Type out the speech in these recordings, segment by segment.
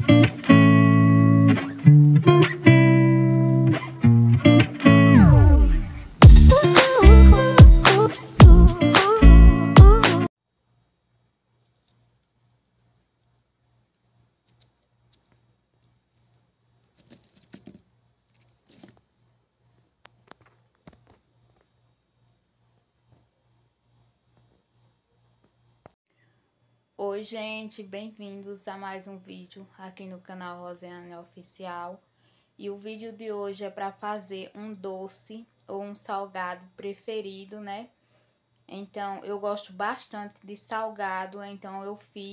Oi gente, bem-vindos a mais um vídeo aqui no canal Rosiane Oficial. E o vídeo de hoje é para fazer um doce ou um salgado preferido, né? Então, eu gosto bastante de salgado, então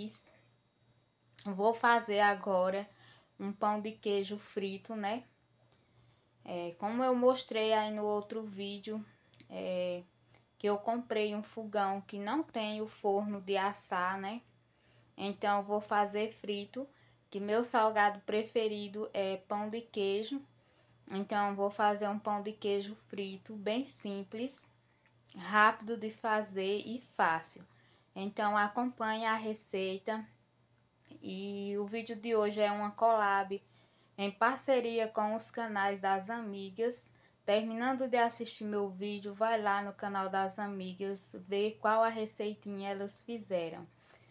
vou fazer agora um pão de queijo frito, né? Como eu mostrei aí no outro vídeo, que eu comprei um fogão que não tem o forno de assar, né? Então, vou fazer frito, que meu salgado preferido é pão de queijo. Então, vou fazer um pão de queijo frito, bem simples, rápido de fazer e fácil. Então, acompanhe a receita. E o vídeo de hoje é uma collab em parceria com os canais das amigas. Terminando de assistir meu vídeo, vai lá no canal das amigas, ver qual a receitinha elas fizeram.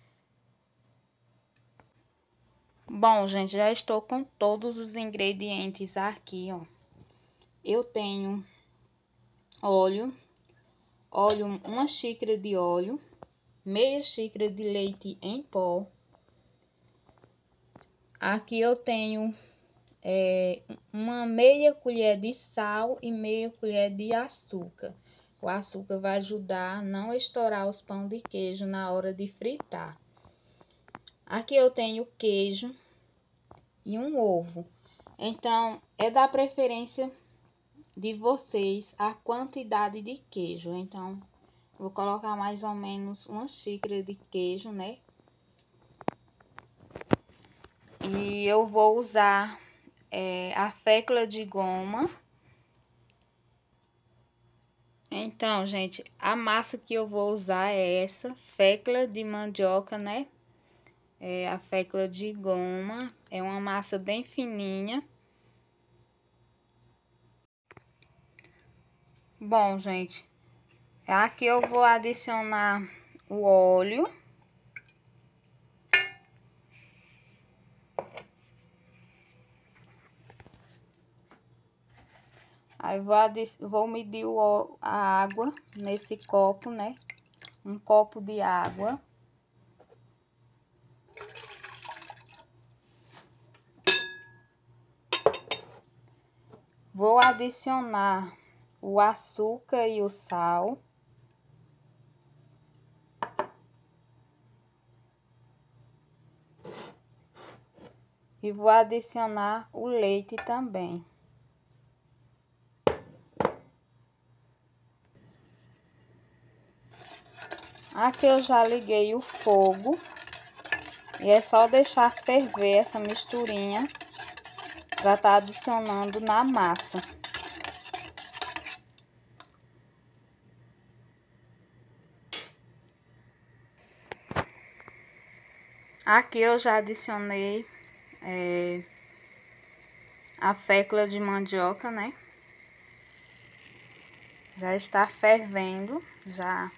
Bom, gente, já estou com todos os ingredientes aqui, ó. Eu tenho óleo, uma xícara de óleo, meia xícara de leite em pó. Aqui eu tenho uma meia colher de sal e meia colher de açúcar. O açúcar vai ajudar a não estourar os pão de queijo na hora de fritar. Aqui eu tenho queijo e um ovo. Então, é da preferência de vocês a quantidade de queijo. Então, vou colocar mais ou menos uma xícara de queijo, né? E eu vou usar a fécula de goma. Então, gente, a massa que eu vou usar é essa, fécula de mandioca, né? A fécula de goma, é uma massa bem fininha. Bom, gente, aqui eu vou adicionar o óleo. Aí vou medir a água nesse copo, né? Um copo de água. Vou adicionar o açúcar e o sal. E vou adicionar o leite também. Aqui eu já liguei o fogo. E é só deixar ferver essa misturinha para estar adicionando na massa. Aqui eu já adicionei a fécula de mandioca, né? Já está fervendo, já.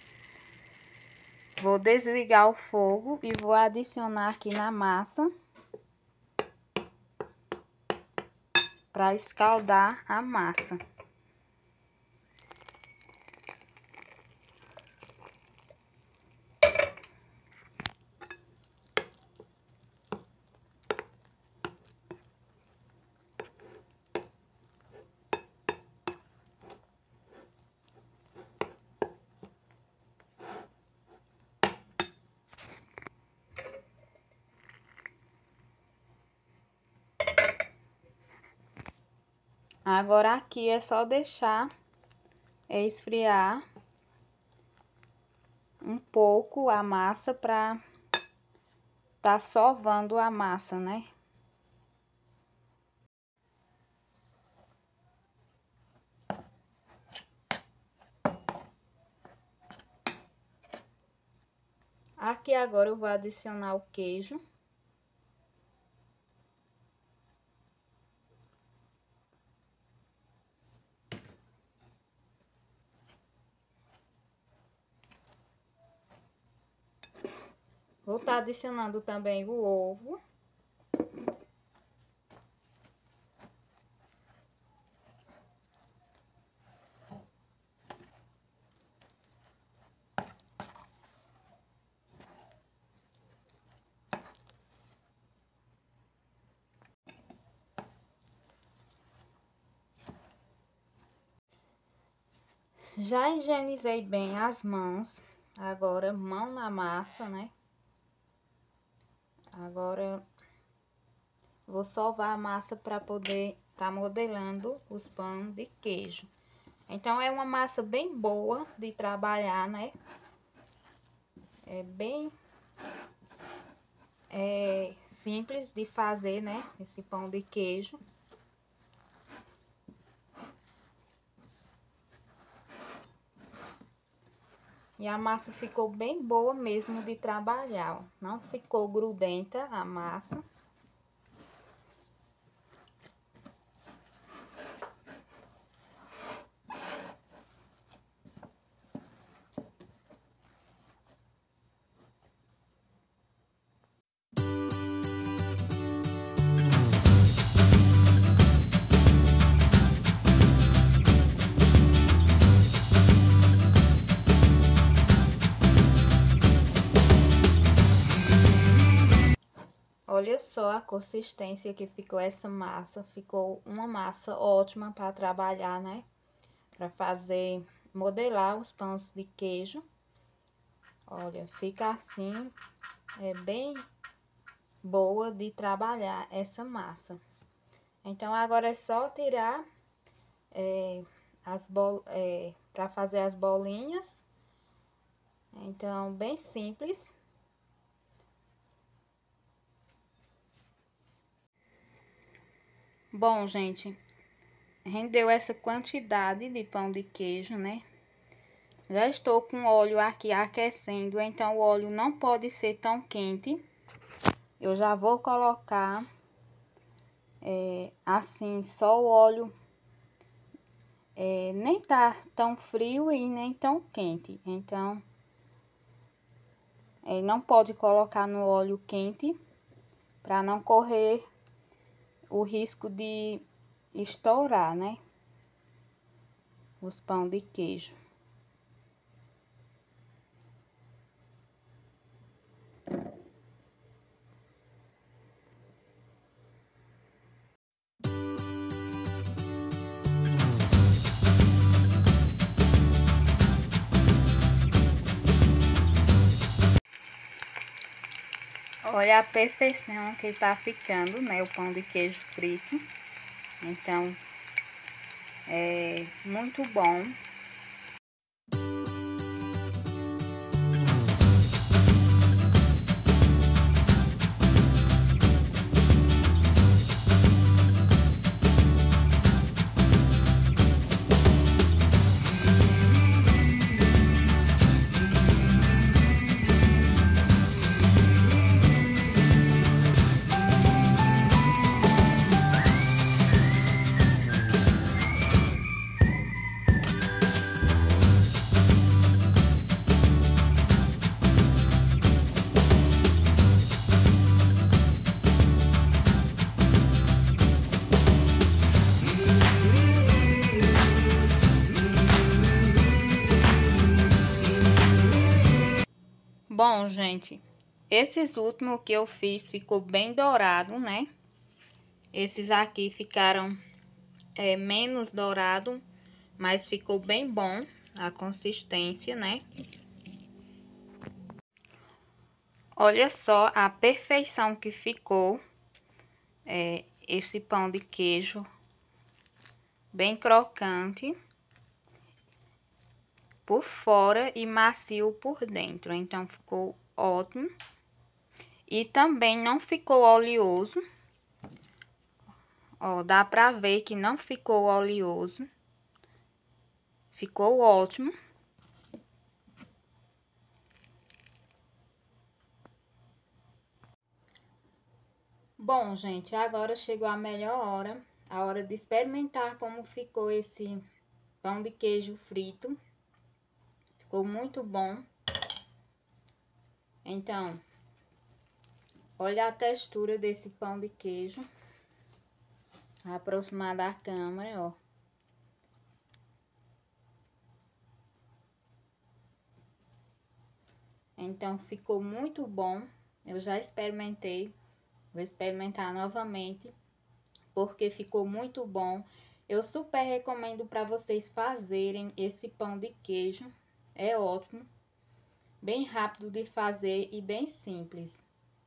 Vou desligar o fogo e vou adicionar aqui na massa para escaldar a massa. Agora aqui é só deixar esfriar um pouco a massa para tá sovando a massa, né? Aqui agora eu vou adicionar o queijo. Vou estar adicionando também o ovo. Já higienizei bem as mãos, agora mão na massa, né? Agora vou sovar a massa para poder estar modelando os pães de queijo. Então é uma massa bem boa de trabalhar, né? É bem simples de fazer, né? Esse pão de queijo. E a massa ficou bem boa mesmo de trabalhar, ó. Não ficou grudenta a massa. Olha só a consistência que ficou essa massa. Ficou uma massa ótima para trabalhar, né? Para fazer, modelar os pães de queijo. Olha, fica assim, é bem boa de trabalhar essa massa. Então, agora é só tirar para fazer as bolinhas. Então, bem simples. Bom, gente, rendeu essa quantidade de pão de queijo, né? Já estou com o óleo aqui aquecendo, então o óleo não pode ser tão quente. Eu já vou colocar assim, só o óleo, nem tá tão frio e nem tão quente. Então, não pode colocar no óleo quente para não correr o risco de estourar, né? Os pão de queijo. Olha a perfeição que tá ficando, né? O pão de queijo frito. Então, é muito bom. Bom, gente, esses últimos que eu fiz ficou bem dourado, né? Esses aqui ficaram menos dourado, mas ficou bem bom a consistência, né? Olha só a perfeição que ficou esse pão de queijo, bem crocante por fora e macio por dentro. Então, ficou ótimo. E também não ficou oleoso. Ó, dá pra ver que não ficou oleoso. Ficou ótimo. Bom, gente, agora chegou a melhor hora. A hora de experimentar como ficou esse pão de queijo frito. Ficou muito bom. Então, Olha a textura desse pão de queijo. Vou aproximar da câmera, ó. Então, ficou muito bom. Eu já experimentei. Vou experimentar novamente, porque ficou muito bom. Eu super recomendo para vocês fazerem esse pão de queijo. É ótimo. Bem rápido de fazer e bem simples.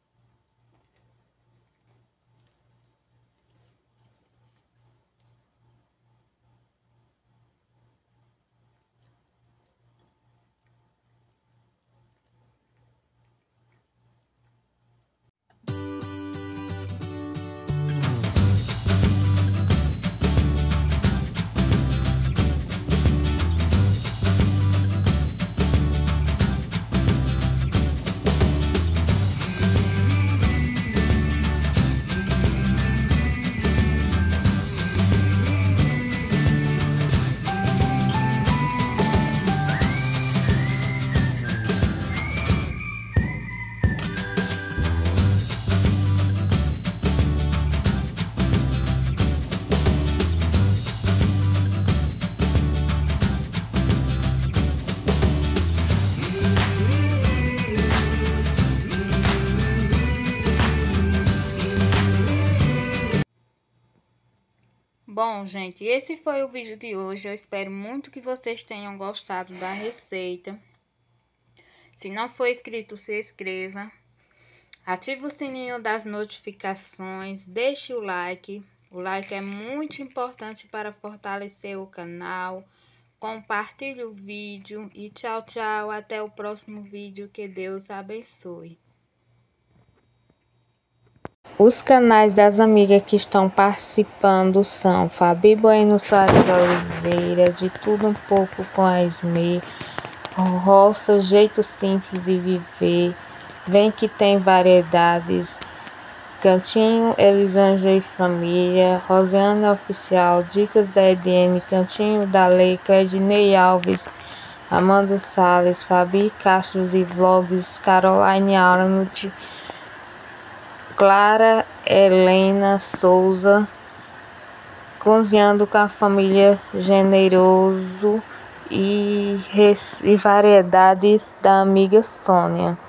Bom, gente, esse foi o vídeo de hoje. Eu espero muito que vocês tenham gostado da receita. Se não for inscrito, se inscreva. Ative o sininho das notificações. Deixe o like. O like é muito importante para fortalecer o canal. Compartilhe o vídeo. E tchau, tchau. Até o próximo vídeo. Que Deus abençoe. Os canais das amigas que estão participando são Fabi Bueno Soares Oliveira, De Tudo Um Pouco com a Esme, Roça, Jeito Simples de Viver, Vem Que Tem Variedades, Cantinho Elisângela e Família, Rosiana Oficial, Dicas da Ediene, Cantinho da Lei, Cledinei Alves, Amanda Salles, Fabi Castro e Vlogs, Caroline Arnold, Clara Helena Souza, Cozinhando com a Família Generoso e Variedades da amiga Sônia.